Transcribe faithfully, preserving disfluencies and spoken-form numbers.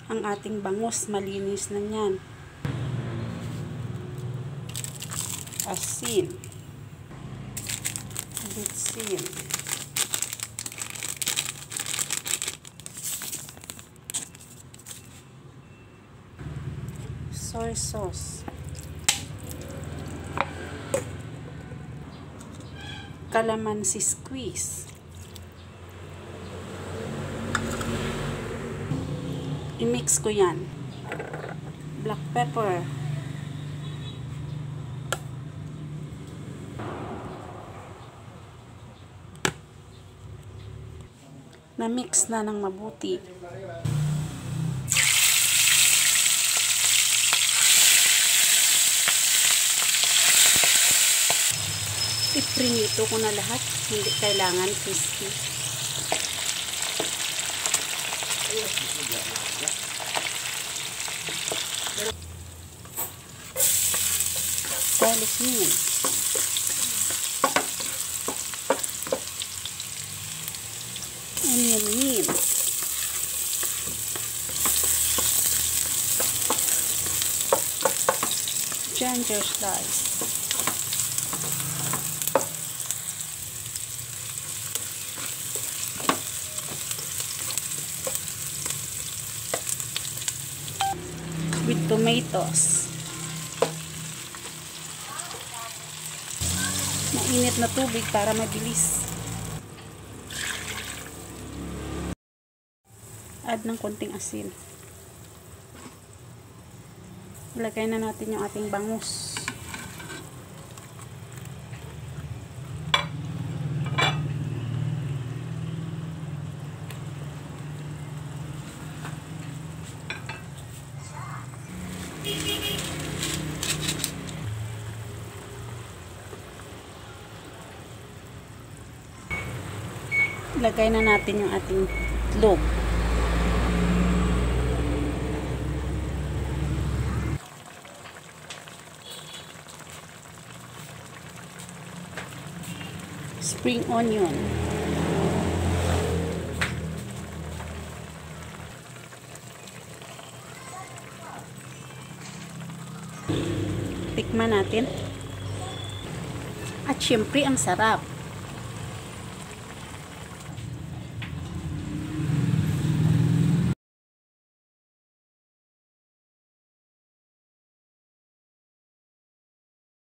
ang ating bangus. Malinis na yan. Asin. Bitsin. Soy sauce. Calamansi squeeze. I-mix ko yan. Black pepper. Na-mix na ng mabuti. Iprinito ko na lahat. Hindi kailangan crispy. Garlic mint. Onion mint. Ginger slice. With tomatoes. Mainit na tubig para mabilis. Add ng konting asin. Ilagay na natin yung ating bangus. Ilagay na natin yung ating itlog. Spring onion. Tikman natin. At syempre, ang sarap.